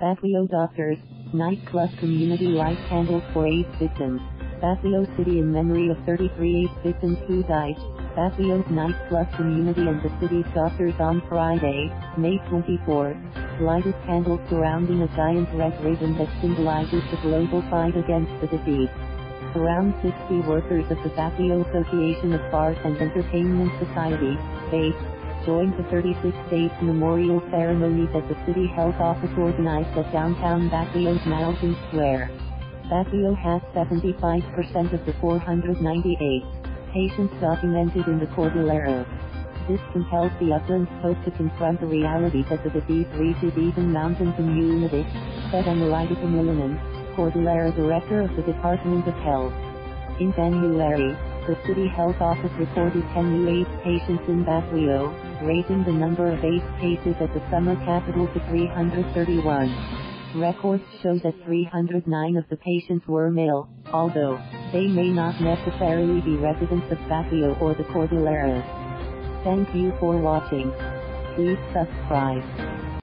Baguio Doctors, Night Plus Community Light Candles for AIDS Victims. Baguio City in memory of 33 AIDS victims who died. Baguio's Night Plus Community and the city's doctors on Friday, May 24, lighted candles surrounding a giant red ribbon that symbolizes the global fight against the disease. Around 60 workers of the Baguio Association of Bars and Entertainment Society, BASE, joined the 36-day memorial ceremony that the City Health Office organized at downtown Baguio's Mountain Square. Baguio has 75% of the 498 patients documented in the Cordillera. This compels the Uplands Post to confront the reality that the disease reaches even mountain communities, said Amelita Camilianen, Cordillera Director of the Department of Health. In January, the City Health Office reported 10 new AIDS patients in Baguio, raising the number of AIDS cases at the summer capital to 331. Records show that 309 of the patients were male, although they may not necessarily be residents of Baguio or the Cordilleras. Thank you for watching. Please subscribe.